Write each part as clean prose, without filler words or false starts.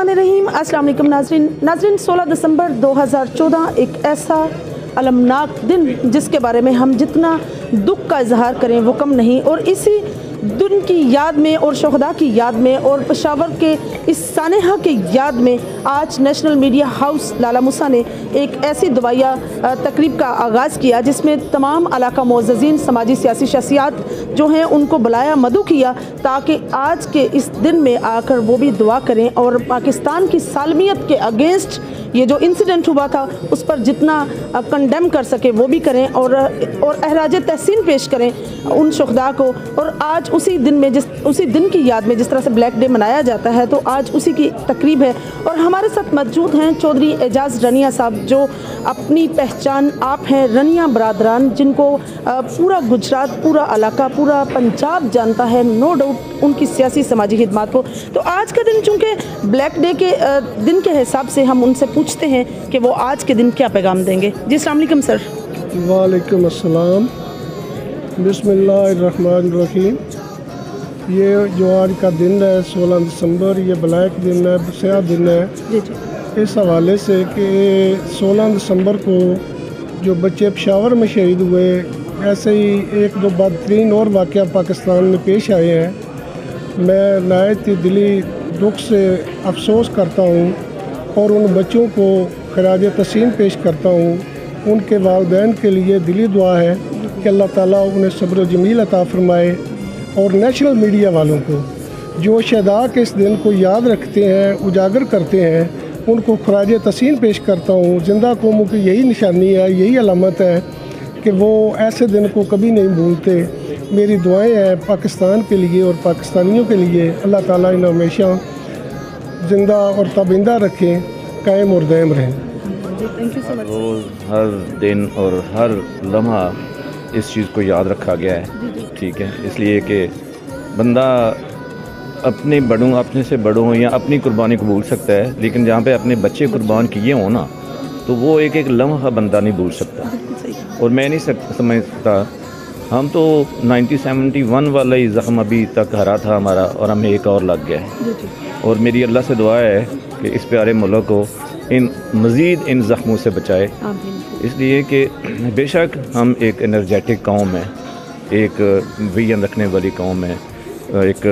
बिस्मिल्लाहिर्रहमानिर्रहीम। अस्सलाम वालेकुम नाज़रीन 16 दिसंबर 2014 एक ऐसा अलमनाक दिन जिसके बारे में हम जितना दुख का इजहार करें वो कम नहीं। और इसी दिन की याद में और शहदा की याद में और पेशावर के इस सानेहा के याद में आज national media house Lala Musa ने एक ऐसी दुआया तकरीब का आगाज़ किया जिसमें तमाम इलाका मुअज़्ज़ज़ीन समाजी सियासी शख्सियात जो हैं उनको बुलाया, मदू किया, ताकि आज के इस दिन में आकर वो भी दुआ करें और पाकिस्तान की सालमियत के अगेंस्ट ये जो इंसिडेंट हुआ था उस पर जितना कंडेम कर सके वो भी करें और एहराज तहसीन पेश करें उन शुहदा को। और आज उसी दिन की याद में जिस तरह से ब्लैक डे मनाया जाता है तो आज उसी की तकरीब है। और हमारे साथ मौजूद हैं चौधरी एजाज़ रनिया साहब जो अपनी पहचान आप हैं रनिया बरादरान, जिनको पूरा गुजरात, पूरा इलाका, पूरा पंजाब जानता है, नो डाउट उनकी सियासी समाजी खिदमत को। तो आज का दिन चूँकि ब्लैक डे के दिन के हिसाब से हम उनसे पूछते हैं कि वो आज के दिन क्या पैगाम देंगे। जी अस्सलाम वालेकुम सर। वालेकुम अस्सलाम। बिस्मिल्लाहिर्रहमानिर्रहीम। ये जो आज का दिन है 16 दिसंबर, ये ब्लैक दिन है, स्याह दिन है। जी जी। इस हवाले से कि 16 दिसंबर को जो बच्चे पेशावर में शहीद हुए, ऐसे ही एक दो बदतरीन और वाक़या पाकिस्तान में पेश आए हैं। मैं नहायत ही दिली दुख से अफसोस करता हूँ और उन बच्चों को खराज तहसीन पेश करता हूँ। उनके वालिदैन के लिए दिली दुआ है कि अल्लाह ताला उन्हें सब्र जमील अता फरमाए। और नेशनल मीडिया वालों को जो शहदा के इस दिन को याद रखते हैं, उजागर करते हैं, उनको खराज तहसीन पेश करता हूँ। ज़िंदा कौमों की यही निशानी है, यही अलामत है कि वो ऐसे दिन को कभी नहीं भूलते। मेरी दुआएं हैं पाकिस्तान के लिए और पाकिस्तानियों के लिए। अल्लाह ताला इन्हें हमेशा ज़िंदा और ताबिंदा रखें, कायम और दायम रहें। रोज़ हर दिन और हर लम्हा इस चीज़ को याद रखा गया है, ठीक है, इसलिए कि बंदा अपने से बड़ों या अपनी कुर्बानी को भूल सकता है, लेकिन जहाँ पे अपने बच्चे कुर्बान किए हों ना तो वो एक एक लम्हा बंदा नहीं भूल सकता। और मैं नहीं समझता, हम तो 1971 वाला ही ज़ख्म अभी तक हरा था हमारा और हमें एक और लग गया है। और मेरी अल्लाह से दुआ है कि इस प्यारे मुल्क को मज़ीद इन ज़ख्मों से बचाए, इसलिए कि बेशक हम एक एनर्जेटिक कौम है, एक विजन रखने वाली कौम है, एक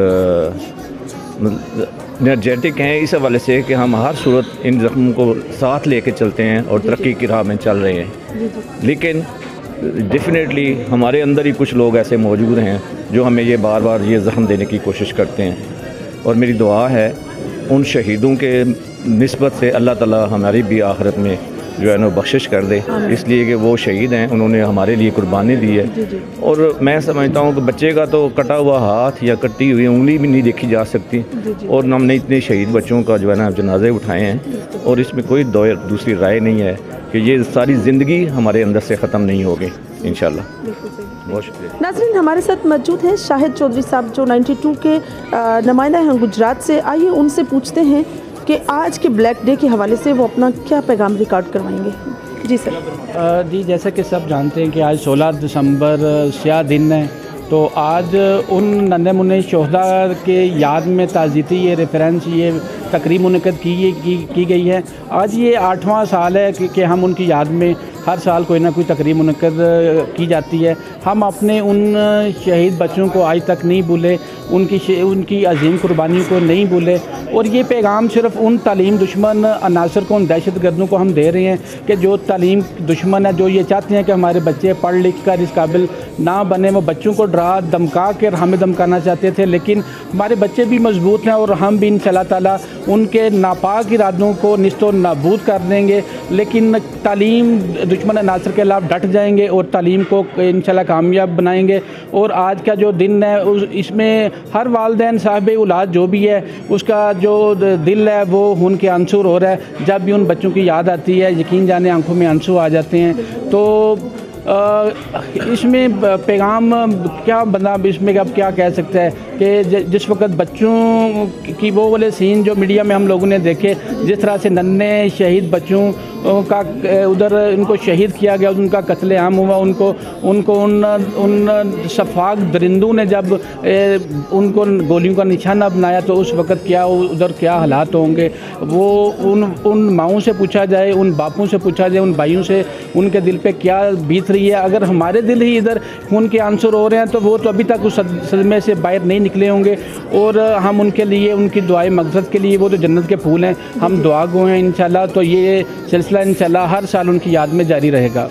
एनर्जेटिक हैं इस हवाले से कि हम हर सूरत इन ज़ख्मों को साथ लेके चलते हैं और तरक्की की राह में चल रहे हैं। लेकिन डेफिनेटली हमारे अंदर ही कुछ लोग ऐसे मौजूद हैं जो हमें ये बार बार ये ज़ख्म देने की कोशिश करते हैं। और मेरी दुआ है उन शहीदों के निस्बत से अल्लाह ताला हमारी भी आखिरत में जो है ना बख्शिश कर दे, इसलिए कि वो शहीद हैं, उन्होंने हमारे लिए कुर्बानी दी है। और मैं समझता हूँ कि बच्चे का तो कटा हुआ हाथ या कटी हुई उंगली भी नहीं देखी जा सकती। और हमने इतने शहीद बच्चों का जो है ना जनाजे उठाए हैं और इसमें कोई दूसरी राय नहीं है कि ये सारी ज़िंदगी हमारे अंदर से ख़त्म नहीं होगी इंशाल्लाह। बहुत शुक्रिया। नाज़रीन हमारे साथ मौजूद हैं शाहिद चौधरी साहब जो 92 के नुमाइंदा हैं गुजरात से। आइए उनसे पूछते हैं कि आज के ब्लैक डे के हवाले से वो अपना क्या पैगाम रिकॉर्ड करवाएंगे। जी सर। जी जैसे कि सब जानते हैं कि आज 16 दिसंबर स्याह दिन है, तो आज उन नन्हे मुन्ने शहदा के याद में ताज़ीती ये रेफरेंस ये तकरीब मुनक़द की गई है। आज ये 8वां साल है कि हम उनकी याद में हर साल कोई ना कोई तकरीब मुनक़द की जाती है। हम अपने उन शहीद बच्चों को आज तक नहीं भूले, उनकी अजीम कुर्बानी को नहीं भूले। और ये पैगाम सिर्फ उन तालीम दुश्मन अनासर को, उन दहशत गर्दों को हम दे रहे हैं कि जो तालीम दुश्मन है, जो ये चाहते हैं कि हमारे बच्चे पढ़ लिख कर इस काबिल ना बने। वो बच्चों को डरा धमका कर हमें धमकाना चाहते थे, लेकिन हमारे बच्चे भी मजबूत हैं और हम भी इंशाअल्लाह ताला उनके नापाक इरादों को निस्तो नाबूद कर देंगे। लेकिन तालीम दुश्मन अनासर के खिलाफ डट जाएंगे और तालीम को इंशाअल्लाह कामयाब बनाएंगे। और आज का जो दिन है इसमें हर वालिदैन साहिब औलाद जो भी है उसका जो दिल है वो उनके आंसू हो रहा है। जब भी उन बच्चों की याद आती है यकीन जाने आंखों में आंसू आ जाते हैं। तो इसमें पैगाम क्या बंदा इसमें अब क्या कह सकता है कि जिस वक्त बच्चों की वो वाले सीन जो मीडिया में हम लोगों ने देखे, जिस तरह से नन्हे शहीद बच्चों का उधर इनको शहीद किया गया, उनका कत्लेआम हुआ, उनको उन शफाक दरिंदों ने जब उनको गोलियों का निशाना बनाया तो उस वक़्त क्या उधर क्या हालात होंगे। वो उन माओं से पूछा जाए, उन बापों से पूछा जाए, उन भाइयों से, उनके दिल पे क्या बीत रही है। अगर हमारे दिल ही इधर खून के आंसू हो रहे हैं तो वो तो अभी तक उस सदमे से बाहर नहीं निकले होंगे। और हम उनके लिए, उनकी दुआएं मग़फ़िरत के लिए, वो तो जन्नत के फूल हैं, हम दुआ गो हैं इंशाल्लाह। तो ये सिलसिला इंशाल्लाह हर साल उनकी याद में जारी रहेगा।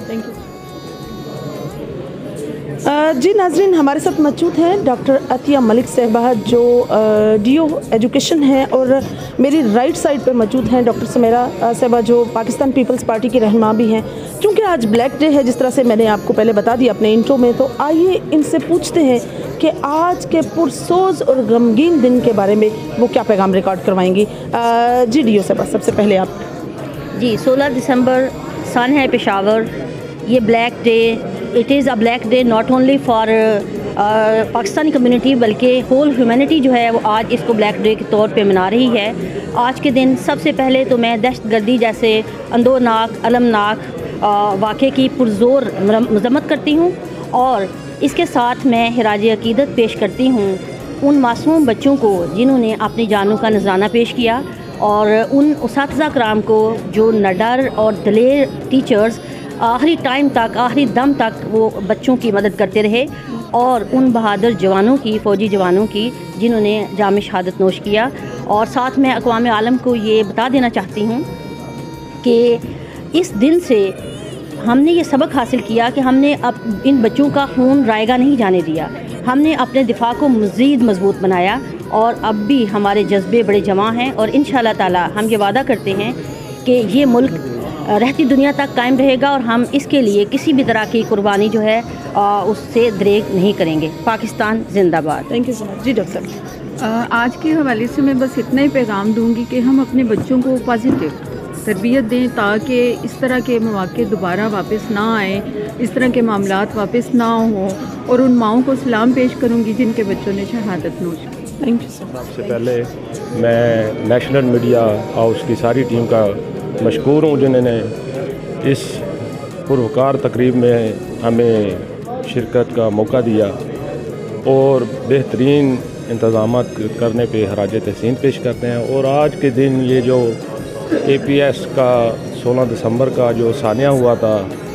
जी नाज़रीन, हमारे साथ मौजूद हैं डॉक्टर अतिया मलिक साहबा जो डीओ एजुकेशन हैं, और मेरी राइट साइड पर मौजूद हैं डॉक्टर सुमेरा साहबा जो पाकिस्तान पीपल्स पार्टी की रहनुमा भी हैं। क्योंकि आज ब्लैक डे है, जिस तरह से मैंने आपको पहले बता दिया अपने इंट्रो में, तो आइए इनसे पूछते हैं कि आज के पुरसोज और गमगीन दिन के बारे में वो क्या पैगाम रिकॉर्ड करवाएंगी। जी डीओ साहबा, सबसे पहले आप। जी, 16 दिसंबर सन है पेशावर, ये black day, it is a black day not only for Pakistani community बल्कि होल ह्यूमैनिटी जो है वो आज इसको ब्लैक डे के तौर पे मना रही है। आज के दिन सबसे पहले तो मैं दहशतगर्दी जैसे अंदोनाक, अलमनाक वाक़े की पुरज़ोर मज़म्मत करती हूँ, और इसके साथ मैं खिराज अक़ीदत पेश करती हूँ उन मासूम बच्चों को जिन्होंने अपनी जानों का नजराना पेश किया, और उन उस्ताज़ा कराम को जो निडर और दलेर टीचर्स आखिरी टाइम तक, आखिरी दम तक वो बच्चों की मदद करते रहे, और उन बहादुर जवानों की, फ़ौजी जवानों की जिन्होंने जाम शहादत नोश किया। और साथ में अक़वाम आलम को ये बता देना चाहती हूँ कि इस दिन से हमने ये सबक हासिल किया कि हमने अब इन बच्चों का खून रायगा नहीं जाने दिया, हमने अपने दिफा को मज़ीद मजबूत बनाया, और अब भी हमारे जज्बे बड़े जमा हैं, और इंशाअल्लाह ताला हम ये वादा करते हैं कि ये मुल्क रहती दुनिया तक कायम रहेगा, और हम इसके लिए किसी भी तरह की कुर्बानी जो है उससे दरेग नहीं करेंगे। पाकिस्तान जिंदाबाद। Thank you so much. जी डॉक्टर साहब। आज के हवाले से मैं बस इतना ही पैगाम दूंगी कि हम अपने बच्चों को पॉजिटिव तरबियत दें ताकि इस तरह के मौक़े दोबारा वापस ना आए, इस तरह के मामलात वापस ना हों, और उन माओं को सलाम पेश करूंगी जिनके बच्चों ने शहादत नोश की। Thank you so much. सबसे पहले मैं नेशनल मीडिया हाउस की सारी टीम का मशकूर हूँ जिन्होंने इस पुरवकार तकरीब में हमें शिरकत का मौका दिया और बेहतरीन इंतज़ाम करने पे खराज तहसीन पेश करते हैं। और आज के दिन ये जो APS का 16 दिसंबर का जो सानिया हुआ था,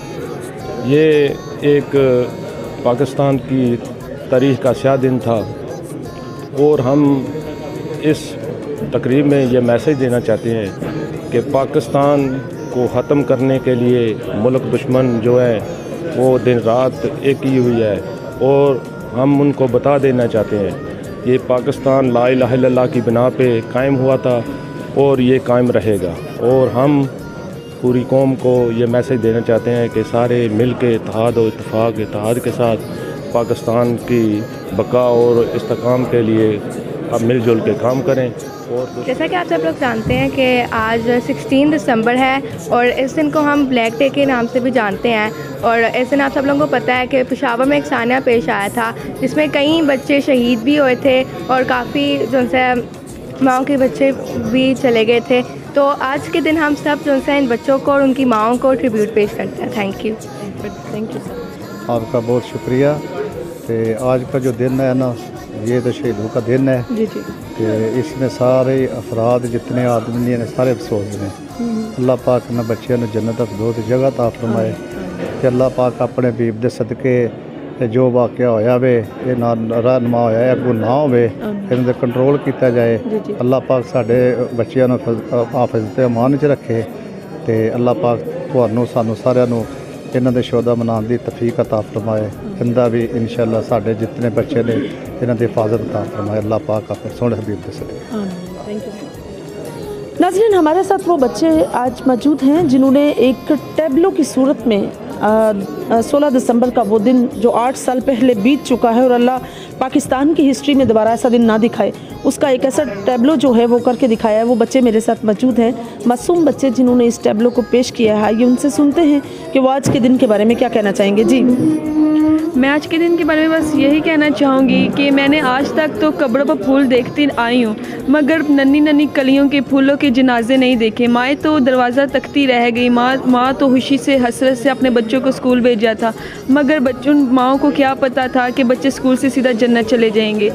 ये एक पाकिस्तान की तारीख़ का स्याह दिन था, और हम इस तकरीब में ये मैसेज देना चाहते हैं कि पाकिस्तान को ख़त्म करने के लिए मुल्क दुश्मन जो है वो दिन रात एक ही हुई है, और हम उनको बता देना चाहते हैं ये पाकिस्तान ला इलाहा इल्लल्लाह की बिना पे कायम हुआ था और ये कायम रहेगा। और हम पूरी कौम को ये मैसेज देना चाहते हैं कि सारे मिल के इत्तेहाद और इत्तेहाद के साथ पाकिस्तान की बका और इस्तेकाम के लिए अब मिलजुल के काम करें। और जैसा कि आप सब लोग जानते हैं कि आज 16 दिसंबर है, और इस दिन को हम ब्लैक डे के नाम से भी जानते हैं। और इस दिन आप सब लोगों को पता है कि पेशावर में एक सानिया पेश आया था जिसमें कई बच्चे शहीद भी हुए थे, और काफ़ी जो से माओं के बच्चे भी चले गए थे। तो आज के दिन हम सब जो से इन बच्चों को और उनकी माओं को ट्रिब्यूट पेश करते हैं। Thank you sir. आपका बहुत शुक्रिया। तो आज का जो दिन है ना, ये तो शहीदों का दिन है जी जी। कि इसमें सारे अफराद जितने आदमी ने सारे अफसोस ने, अल्लाह पाक ने बच्चों ने जन्नत अफदोस जगह ता फरमाए कि अल्लाह पाक अपने बीब दे सदके जो वाक़या होया वे ये ना रहनुमा होया है अगों ना होवे, इन्हें कंट्रोल किया जाए। अल्लाह पाक साढ़े बच्चों को हाफिज़ अमान च रखे, तो अल्लाह पाक तुहानू सानू सारिਆਂ ਨੂੰ इन्हों के शोधा मनाने की तफीक अता फरमाए। इनका भी इंशाअल्लाह साढ़े जितने बच्चे ने इन्हों की हिफाजत अता फरमाए। अल्लाह पाक अपने सोहने हबीब दे सदके। नाज़रीन, हमारे साथ वो बच्चे आज मौजूद हैं जिन्होंने एक टैबलो की सूरत में 16 दिसंबर का वो दिन जो 8 साल पहले बीत चुका है, और अल्लाह पाकिस्तान की हिस्ट्री में दोबारा ऐसा दिन ना दिखाए, उसका एक ऐसा टैबलो जो है वो करके दिखाया है। वो बच्चे मेरे साथ मौजूद हैं, मासूम बच्चे जिन्होंने इस टैबलो को पेश किया है। आइए उनसे सुनते हैं कि वो आज के दिन के बारे में क्या कहना चाहेंगे। जी मैं आज के दिन के बारे में बस यही कहना चाहूँगी कि मैंने आज तक तो कब्रों पर फूल देखती आई हूँ, मगर नन्ही नन्ही कलियों के फूलों के जनाजे नहीं देखे। माएँ तो दरवाज़ा तकती रह गई। माँ तो खुशी से हसरत से अपने बच्चों को स्कूल भेजा था, मगर बच्चों माँओं को क्या पता था कि बच्चे स्कूल से सीधा जन्नत चले जाएंगे।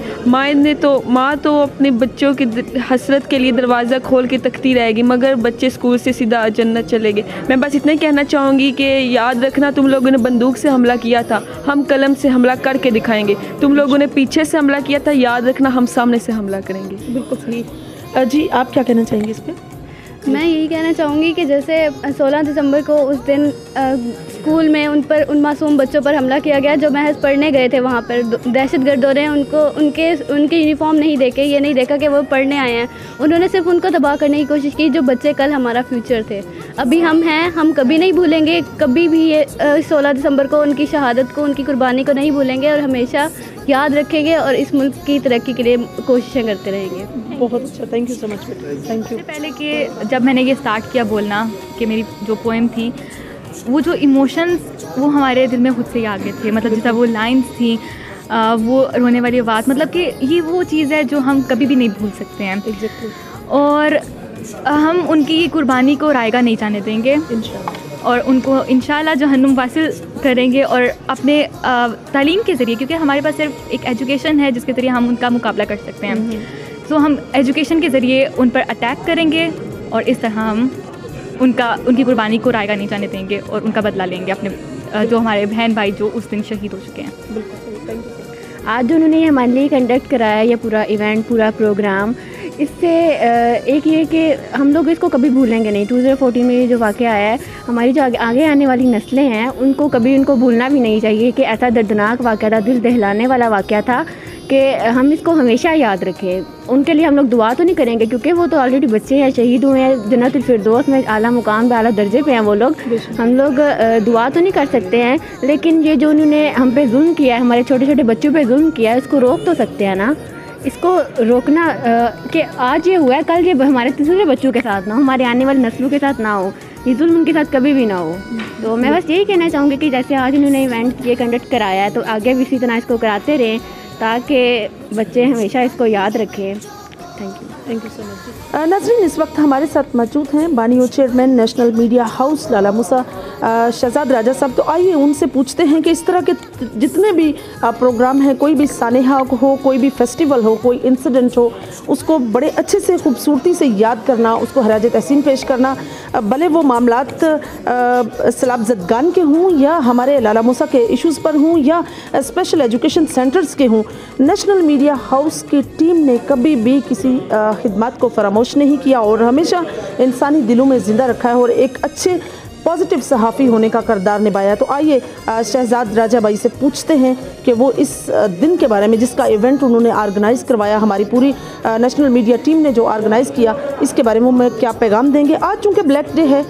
माँ तो अपने बच्चों की हसरत के लिए दरवाज़ा खोल के तकती रहेगी, मगर बच्चे स्कूल से सीधा जन्नत चले गए। मैं बस इतना ही कहना चाहूँगी कि याद रखना, तुम लोगों ने बंदूक से हमला किया था, हम कलम से हमला करके दिखाएंगे। तुम लोगों ने पीछे से हमला किया था, याद रखना हम सामने से हमला करेंगे। बिल्कुल सही। जी आप क्या कहना चाहेंगे इस पर? मैं यही कहना चाहूँगी कि जैसे 16 दिसंबर को उस दिन स्कूल में उन मासूम बच्चों पर हमला किया गया जो महज पढ़ने गए थे। वहाँ पर दहशतगर्दों ने उनके यूनिफॉर्म नहीं देखे, ये नहीं देखा कि वो पढ़ने आए हैं। उन्होंने सिर्फ उनको तबाह करने की कोशिश की, जो बच्चे कल हमारा फ्यूचर थे। अभी हम हैं, हम कभी नहीं भूलेंगे, कभी भी ये 16 दिसंबर को उनकी शहादत को, उनकी कुर्बानी को नहीं भूलेंगे और हमेशा याद रखेंगे और इस मुल्क की तरक्की के लिए कोशिशें करते रहेंगे। बहुत अच्छा, थैंक यू सो मच बेटा, थैंक यू। पहले कि जब मैंने ये स्टार्ट किया बोलना कि मेरी जो पोएम थी, वो जो इमोशंस वो हमारे दिल में खुद से ही आ गए थे। मतलब जैसा वो लाइंस थी, वो रोने वाली आवाज़, मतलब कि ये वो चीज़ है जो हम कभी भी नहीं भूल सकते हैं। एग्जैक्टली। और हम उनकी कुर्बानी को रायगा नहीं जाने देंगे और उनको इंशाल्लाह जहन्नुम वासिल करेंगे और अपने तालीम के ज़रिए, क्योंकि हमारे पास सिर्फ एक एजुकेशन है जिसके ज़रिए हम उनका मुकाबला कर सकते हैं। तो हम एजुकेशन के ज़रिए उन पर अटैक करेंगे और इस तरह हम उनकी कुर्बानी को रायगा नहीं जाने देंगे और उनका बदला लेंगे, अपने जो हमारे बहन भाई जो उस दिन शहीद हो चुके हैं। आज जो उन्होंने हमारे लिए कंडक्ट कराया ये पूरा इवेंट, पूरा प्रोग्राम, इससे एक ये कि हम लोग इसको कभी भूलेंगे नहीं। 2014 में ये जो वाक़या आया है, हमारी जो आगे आने वाली नस्लें हैं उनको भूलना भी नहीं चाहिए कि ऐसा दर्दनाक वाक़या था, दिल दहलाने वाला वाक़या था, कि हम इसको हमेशा याद रखें। उनके लिए हम लोग दुआ तो नहीं करेंगे क्योंकि वो तो ऑलरेडी बच्चे हैं, शहीद हुए हैं, जन्नतुल फिरदौस में आला मुकाम पे, आला दर्जे पे हैं वो लोग। हम लोग दुआ तो नहीं कर सकते हैं, लेकिन ये जो उन्होंने हम पे जुल्म किया है, हमारे छोटे छोटे बच्चों पे जुल्म किया है, इसको रोक तो सकते हैं ना। इसको रोकना कि आज ये हुआ है, कल ये हमारे तीसरे बच्चों के साथ ना हो, हमारे आने वाली नस्लों के साथ ना हो, ये जुल्म उनके साथ कभी भी ना हो। तो मैं बस यही कहना चाहूँगी कि जैसे आज इन्होंने इवेंट ये कंडक्ट कराया है, तो आगे भी इसी तरह इसको कराते रहें ताकि बच्चे हमेशा इसको याद रखें। Thank you so much. नाज़रीन, इस वक्त हमारे साथ मौजूद हैं बानियो chairman national media house Lala Musa Shahzad Raja साहब। तो आइए उनसे पूछते हैं कि इस तरह के जितने भी प्रोग्राम हैं, कोई भी सानेहा हो, कोई भी फेस्टिवल हो, कोई इंसिडेंट हो, उसको बड़े अच्छे से खूबसूरती से याद करना, उसको खराज तहसीन पेश करना, भले वो मामलात सैलाब ज़दगान के हों या हमारे लाला मूसा के इश्यूज़ पर हों या स्पेशल एजुकेशन सेंटर्स के हों, नेशनल मीडिया हाउस की टीम ने कभी भी किसी खिदमत को फरामोश नहीं किया और हमेशा इंसानी दिलों में ज़िंदा रखा है और एक अच्छे पॉजिटिव सहाफ़ी होने का किरदार निभाया। तो आइए शहजाद राजा भाई से पूछते हैं कि वो इस दिन के बारे में, जिसका इवेंट उन्होंने ऑर्गेनाइज़ करवाया, हमारी पूरी नेशनल मीडिया टीम ने जो ऑर्गेनाइज़ किया, इसके बारे में मैं क्या पैगाम देंगे। आज चूँकि ब्लैक डे है,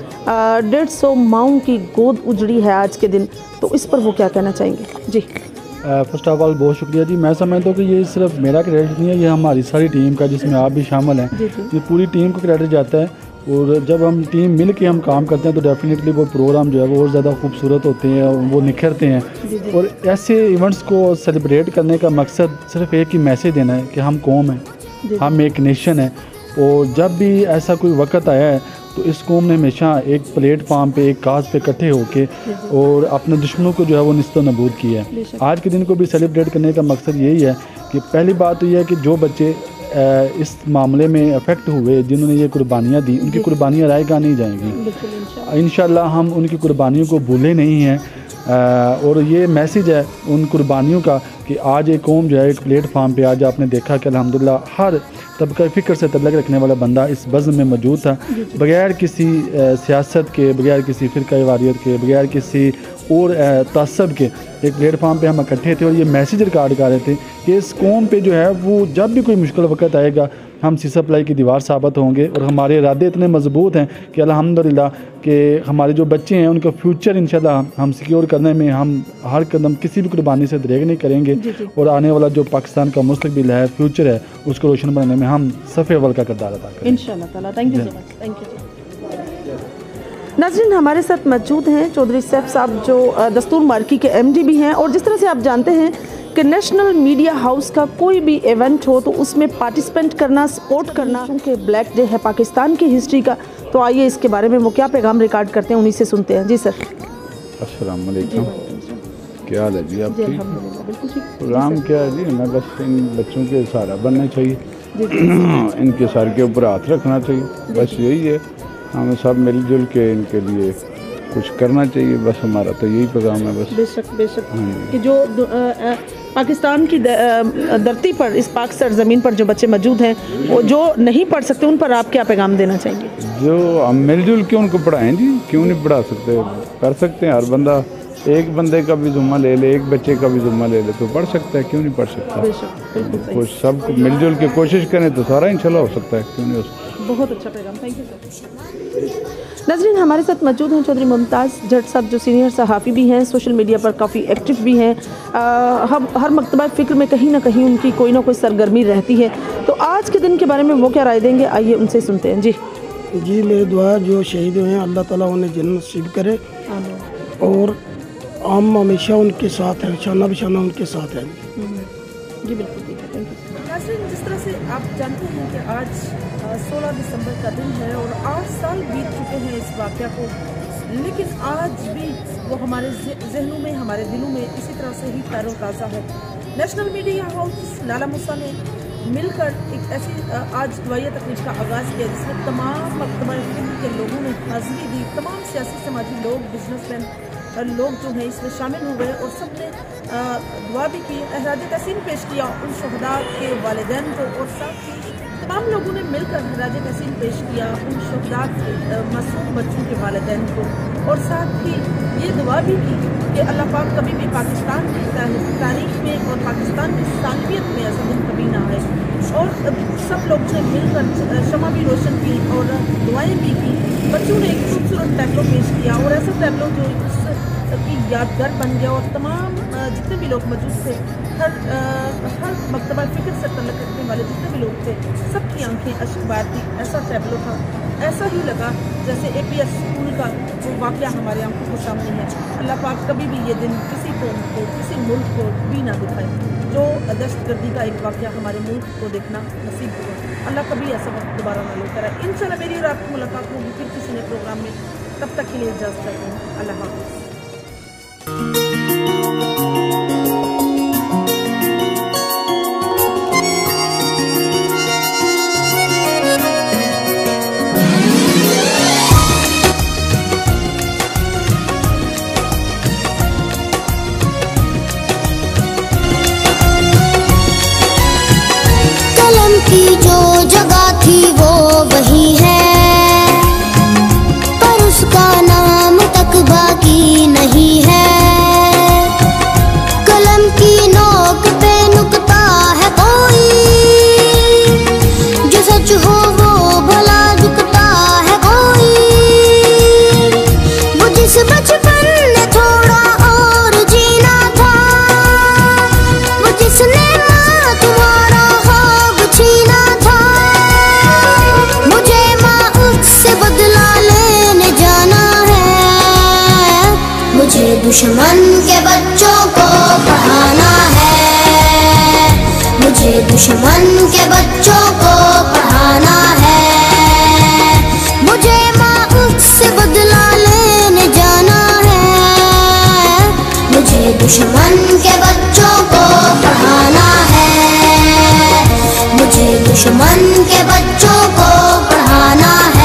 150 माओं की गोद उजड़ी है आज के दिन, तो इस पर वो क्या कहना चाहेंगे? जी फर्स्ट ऑफ ऑल बहुत शुक्रिया जी। मैं समझता हूँ कि ये सिर्फ मेरा क्रेडिट नहीं है, ये हमारी सारी टीम का, जिसमें आप भी शामिल हैं। ये पूरी टीम को क्रेडिट जाता है और जब हम टीम मिल के हम काम करते हैं तो डेफिनेटली वो प्रोग्राम जो है वो और ज़्यादा खूबसूरत होते हैं, वो निखरते हैं। और ऐसे इवेंट्स को सेलिब्रेट करने का मकसद सिर्फ एक ही मैसेज देना है कि हम कौम हैं, हम एक नेशन है। और जब भी ऐसा कोई वक्त आया है तो इस कौम ने हमेशा एक प्लेटफार्म पे, एक काज पे इकट्ठे होके और अपने दुश्मनों को जो है वो निस्तो नबूद किया है। आज के दिन को भी सेलिब्रेट करने का मकसद यही है कि पहली बात तो यह है कि जो बच्चे इस मामले में अफेक्ट हुए, जिन्होंने ये कुर्बानियाँ दी, उनकी कुर्बानियाँ रायगा नहीं जाएंगी। इंशाल्लाह हम उनकी कुर्बानियों को भूले नहीं हैं। और ये मैसेज है उन कुर्बानियों का कि आज एक कौम जो है एक प्लेटफार्म पे, आज आपने देखा कि अल्हम्दुलिल्लाह हर तबका फ़िक्र से तल्लुक़ रखने वाला बंदा इस बज़्म में मौजूद था, बग़ैर किसी सियासत के, बग़ैर किसी फ़िरका वारियत के, बग़ैर किसी और तअस्सुब के एक प्लेटफार्म पे हम इकट्ठे थे और ये मैसेज रिकॉर्ड कर रहे थे कि इस कौम पे जो है वो जब भी कोई मुश्किल वक्त आएगा हम सीसा प्लाई की दीवार साबित होंगे। और हमारे इरादे इतने मजबूत हैं कि अल्हम्दुलिल्लाह कि हमारे जो बच्चे हैं उनका फ्यूचर इंशाल्लाह हम सिक्योर करने में हम हर कदम किसी भी कुर्बानी से दरेग नहीं करेंगे। और आने वाला जो पाकिस्तान का मुस्तकबिल है, फ्यूचर है, उसको रोशन बनाने में हम सफ़े अव्वल का किरदार अदा करेंगे इंशाल्लाह ताला। Thank you so much. Thank you. नाज़रीन, हमारे साथ मौजूद हैं चौधरी सैफ साहब जो दस्तूर मार्की के MD भी हैं, और जिस तरह से आप जानते हैं कि नेशनल मीडिया हाउस का कोई भी इवेंट हो तो उसमें पार्टिसिपेंट करना, सपोर्ट करना, क्योंकि ब्लैक डे है पाकिस्तान की हिस्ट्री का। तो आइए इसके बारे में वो क्या पैगाम रिकॉर्ड करते हैं, उन्हीं से सुनते हैं। जी सर। अस्सलाम वालेकुम, क्या हाल है जी आपकी? प्रोग्राम क्या है जी, हमें बस इन बच्चों के सहारा बनना चाहिए, इनके सर के ऊपर हाथ रखना चाहिए, बस यही है। हमें सब मिलजुल के इनके लिए कुछ करना चाहिए, बस हमारा तो यही पैगाम है। बस बेशक बेशक कि जो पाकिस्तान की धरती पर, इस पाक सरजमीन पर जो बच्चे मौजूद हैं, वो जो नहीं पढ़ सकते, उन पर आप क्या पैगाम देना चाहेंगे? जो हम मिलजुल के उनको पढ़ाएं जी, क्यों नहीं पढ़ा सकते? कर सकते हैं, हर बंदा एक बंदे का भी जुम्मा ले ले, एक बच्चे का भी जुम्मा ले ले तो पढ़ सकता है, क्यों नहीं पढ़ सकता? कुछ सब मिलजुल के कोशिश करें तो सारा इंशाल्लाह हो सकता है, क्यों नहीं हो सकता? बहुत अच्छा पैगाम, थैंक यू सर। नाज़रीन, हमारे साथ मौजूद हैं चौधरी मुमताज़ जट साहब जो सीनियर सहाफ़ी भी हैं, सोशल मीडिया पर काफ़ी एक्टिव भी हैं। हम हर मकतबा फ़िक्र में कहीं ना कहीं उनकी कोई ना कोई सरगर्मी रहती है। तो आज के दिन के बारे में वो क्या राय देंगे, आइए उनसे सुनते हैं। जी मेरी दुआ जो शहीद हुए हैं अल्लाह ताला उन्हें जन्नत नसीब करे, और हम हमेशा उनके साथ हैं, शाना बशाना उनके साथ हैं। जी बिल्कुल ठीक है, थैंक यू। नाज़रीन, जिस तरह से आप जानते हैं कि आज 16 दिसंबर का दिन है और 8 साल बीत चुके हैं इस वाक़या को, लेकिन आज भी वो हमारे जहनों में, हमारे दिलों में इसी तरह से ही तरोताज़ा है। National media house Lala Musa ने मिलकर एक ऐसी आज दुआया तकरीब का आगाज़ किया जिसमें तमाम मकतबा फिल्म के लोगों ने हाज़िरी दी, तमाम सियासी समाजी लोग, बिजनेसमैन लोग जो हैं इसमें शामिल हुए और सब ने दुआ भी की, अहराज तहसीन पेश किया उन शहदा के वालिदैन को, और साथ ही तमाम लोगों ने मिलकर अहराज तहसीन पेश किया उन शहदा के मासूम बच्चों के वालिदैन को, और साथ ही ये दुआ भी की कि अल्लाह पाक कभी भी पाकिस्तान की तारीख में और पाकिस्तान की सालवियत में ऐसा दिन कभी ना आए। और सब लोगों ने मिलकर शमा भी रोशन की और दुआएं भी की। बच्चों ने एक खूबसूरत टैबलो पेश किया, और ऐसा टैबलो जो की यादगार बन गया, और तमाम जितने भी लोग मौजूद थे, हर मकतबा फ़िक्र से तल्लुक़ रखने वाले जितने भी लोग थे, सबकी आंखें अश्क बार थी। ऐसा टैबलो था, ऐसा ही लगा जैसे APS स्कूल का जो वाक़या हमारे आंखों के सामने है। अल्लाह पाक कभी भी ये दिन किसी कौम को, किसी मुल्क को भी ना दिखाए जो दहशतगर्दी का एक वाक़या हमारे मुल्क को देखना नसीब हुआ। अल्लाह कभी ऐसा वक्त दोबारा ना लेकर आए। इंशाल्लाह मेरी और आपकी मुलाकात होगी फिर किसी नए प्रोग्राम में, तब तक के लिए इजाज़त चाहती हूँ। अल्लाह हाफ़िज़। की जो जगह थी वो वही है, पर उसका नाम तक बाकी नहीं है। कलम की नोक पे नुकता है कोई, जो सच हो वो भला झुकता है कोई। वो जिस बचपन में थोड़ा और जीना था, वो जिसने माँ तुम्हारा छीना था, मुझे माँ उससे बदला लेने जाना है। मुझे दुश्मन के बच्चों को पढ़ाना है, मुझे दुश्मन के बच्चों को पढ़ाना है। मुझे माँ उससे बदला लेने जाना है, मुझे दुश्मन के बच्चों को पढ़ाना है, मुझे दुश्मन के बच्चों को पढ़ाना है।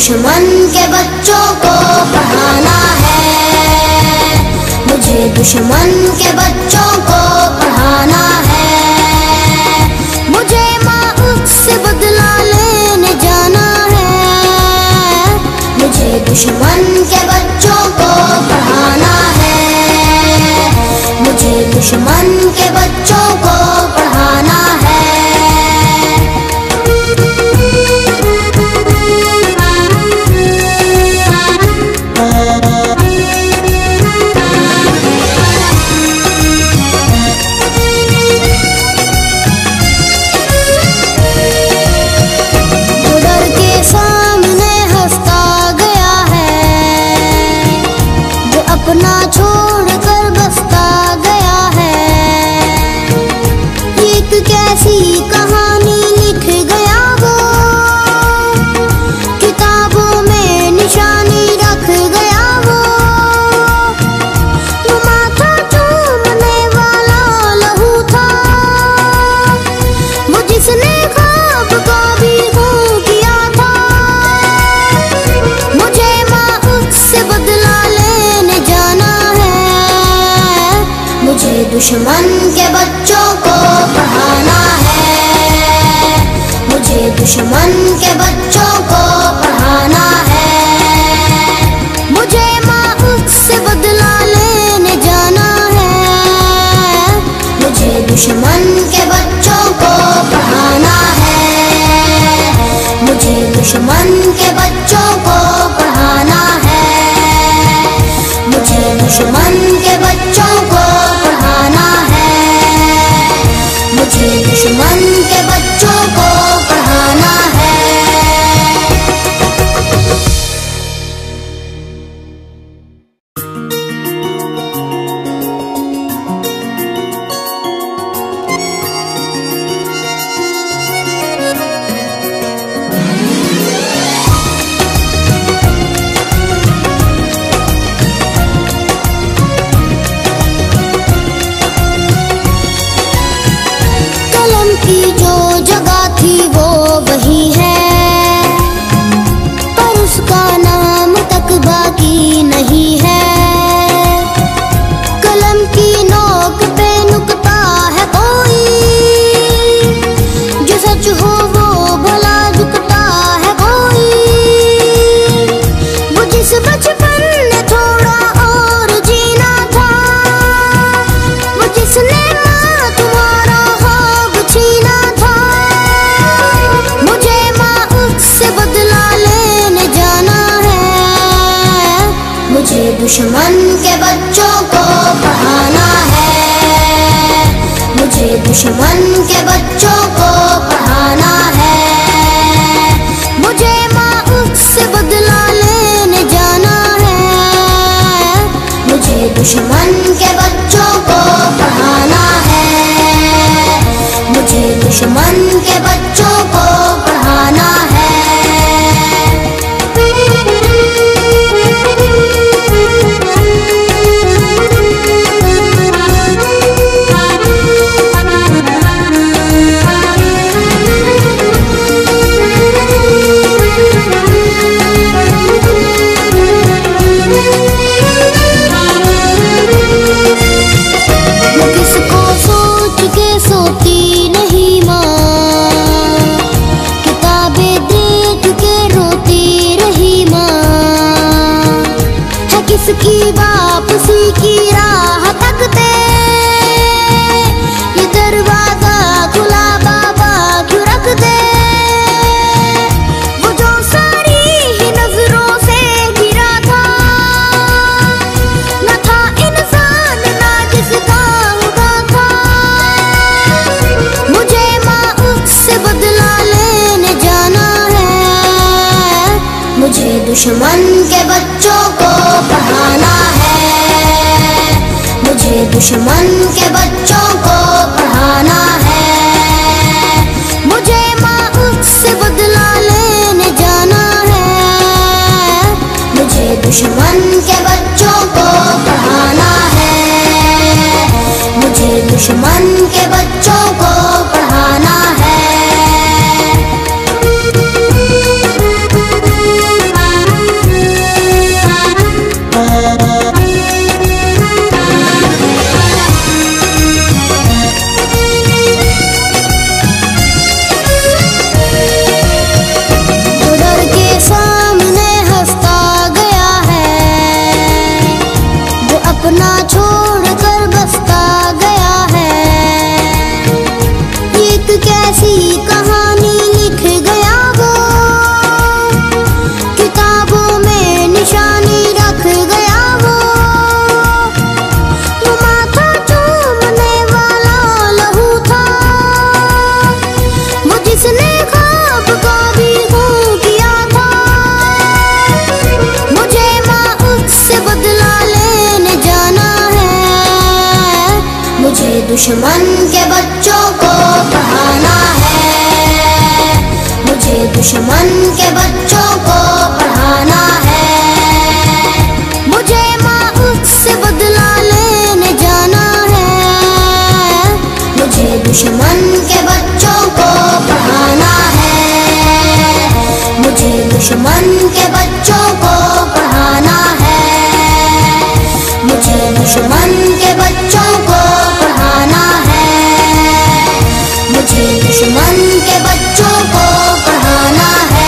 दुश्मन के बच्चों को पढ़ाना है, मुझे दुश्मन के बच्चों को पढ़ाना है, मुझे माँ से बदला लेने जाना है, मुझे दुश्मन के बच्चों को पढ़ाना है, मुझे दुश्मन के बच्चों को पढ़ाना है। अपना छोड़ कर बसता गया है, एक कैसी कहानी लिख गया वो, किताबों में निशानी रख गया वो माथा चूमने वाला लहू था, वो जिसने ख्वाब को भी खून किया था, मुझे माँ उससे बदला लेने जाना है, मुझे दुश्मन के बच्चों को पढ़ाना है, मुझे दुश्मन के बच्चों को पढ़ाना है, मुझे माँ उससे बदला लेने जाना है, मुझे दुश्मन के बच्चों को पढ़ाना है, मुझे दुश्मन के बच्चों को पढ़ाना है, मुझे दुश्मन के बच्चों को पढ़ाना है, मुझे दुश्मन के बच्चों को पढ़ाना है। की जो जगह थी वो वही है, पर उसका नाम तक बाकी नहीं है, कलम की नोक पे नुकता है कोई, जो सच हो वो भला झुकता है कोई, वो जिस बचपन में थोड़ा और जीना था, वो जिसने माँ तुम्हारा छीना था, मुझे माँ उससे बदला लेने जाना है, मुझे दुश्मन के बच्चों को पढ़ाना है, मुझे दुश्मन के बच्चों को पढ़ाना है, मुझे माँ उससे बदला लेने जाना है, मुझे दुश्मन के बच्चों को पढ़ाना है, मुझे दुश्मन के बच्चों को पढ़ाना है। किसको सोच के सोती नहीं माँ, किताबें देख के रोती रही माँ, है किसकी वापसी की राह तकते, ये दरवाजा खुला बाबा क्यों रख दे, वो जो सारी ही नजरों से गिरा था, न था इंसान ना जिसका हुआ था, मुझे माँ उससे बदला लेने जाना है, मुझे दुश्मन के बच्चों को पढ़ाना है, मुझे दुश्मन के बच्चों को पढ़ाना है, मुझे माँ उससे बदला लेने जाना है, मुझे दुश्मन के बच्चों को पढ़ाना है, मुझे दुश्मन के बच्चों को पढ़ाना है। मुझे दुश्मन के बच्चों को पढ़ाना है, मुझे दुश्मन के बच्चों को पढ़ाना है। मुझे माँ से बदला लेने जाना है, मुझे दुश्मन के बच्चों को पढ़ाना है, मुझे दुश्मन के बच्चों को पढ़ाना है, मुझे दुश्मन के बच्चों को पढ़ाना है, मुझे दुश्मन के बच्चों को पढ़ाना है।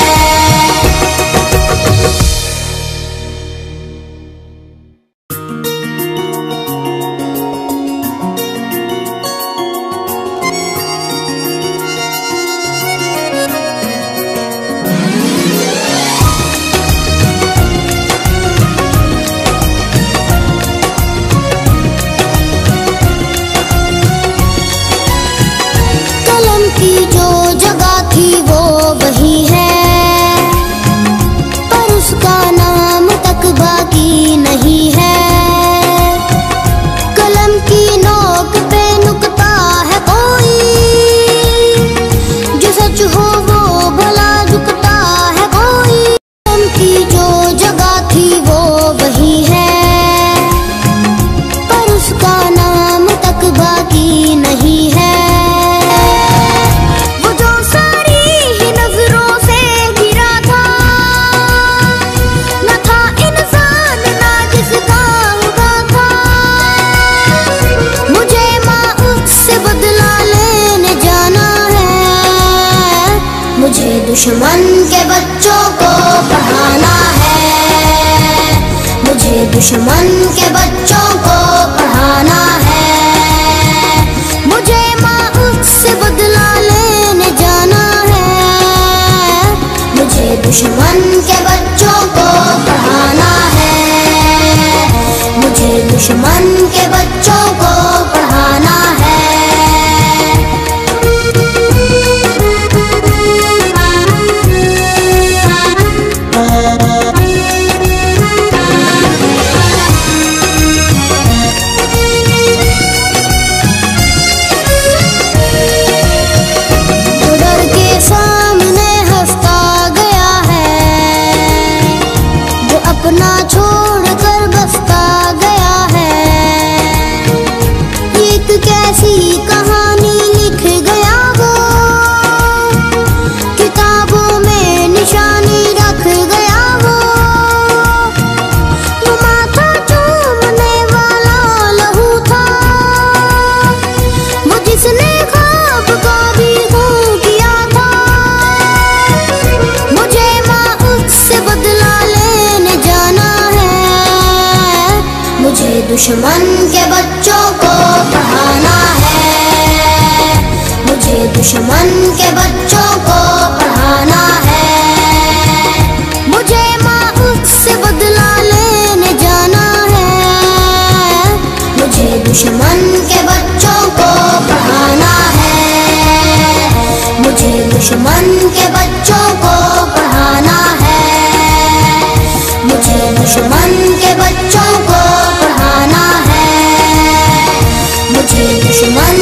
की जो जगह थी वो वही है, पर उसका नाम तक बाकी नहीं है। कलम की नोक पे नुकता है कोई, जो सच हो वो भला झुकता है कोई। कलम की जो जगह थी वो वही है, पर उसका नाम तक बाकी नहीं है। मुझे दुश्मन के बच्चों को पढ़ाना है, मुझे दुश्मन के बच्चों को पढ़ाना है। मुझे माँ से बदला लेने जाना है, मुझे दुश्मन के बच्चों को पढ़ाना है, मुझे दुश्मन के बच्चों को पढ़ाना है। अपना छोड़ कर बसता गया है, एक कैसी कहानी लिख गया वो, किताबों में निशानी रख गया वो। वो माथा चूमने वाला लहू था, वो जिसने ख्वाब को भी खून किया था। मुझे माँ से बदला लेने जाना है, मुझे दुश्मन के बच्चों को पढ़ाना है, मुझे दुश्मन के बच्चों को पढ़ाना है। मुझे माँ से बदला लेने जाना है, मुझे दुश्मन के बच्चों को पढ़ाना है, मुझे दुश्मन के बच्चों को पढ़ाना है, मुझे दुश्मन के बच्चों को पढ़ाना है, मुझे दुश्मन